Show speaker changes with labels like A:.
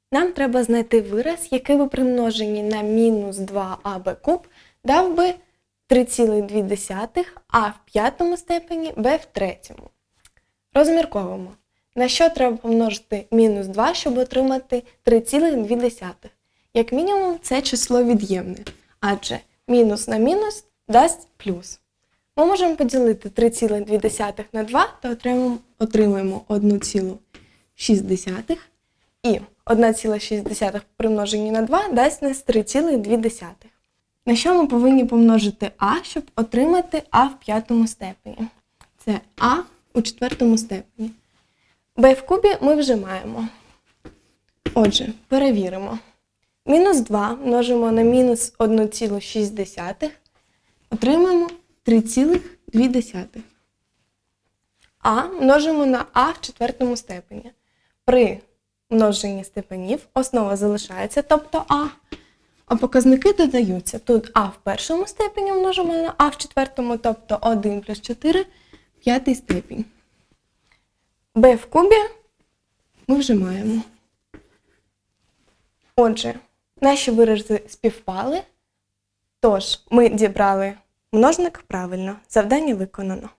A: Нам треба знайти вираз, який би при множенні на мінус 2аб куб дав би 3,2, а в п'ятому степені b в третьому. Розмірковуємо. На що треба помножити мінус 2, щоб отримати 3,2? Як мінімум, це число від'ємне, адже мінус на мінус дасть плюс. Ми можемо поділити 3,2 на 2 та отримаємо 1,6. І 1,6 примножені на 2 дасть нас 3,2. На що ми повинні помножити а, щоб отримати а в п'ятому степені? Це а у четвертому степені. b в кубі ми вже маємо. Отже, перевіримо. Мінус 2 множимо на мінус 1,6, отримаємо 3,2. А множимо на а в четвертому степені. При множенні степенів основа залишається, тобто а показники додаються. Тут а в першому степені множимо на а в четвертому, тобто 1 плюс 4, п'ятий степінь. b в кубі ми вже маємо. Отже, наші вирази співпали, тож ми дібрали множник правильно. Завдання виконано.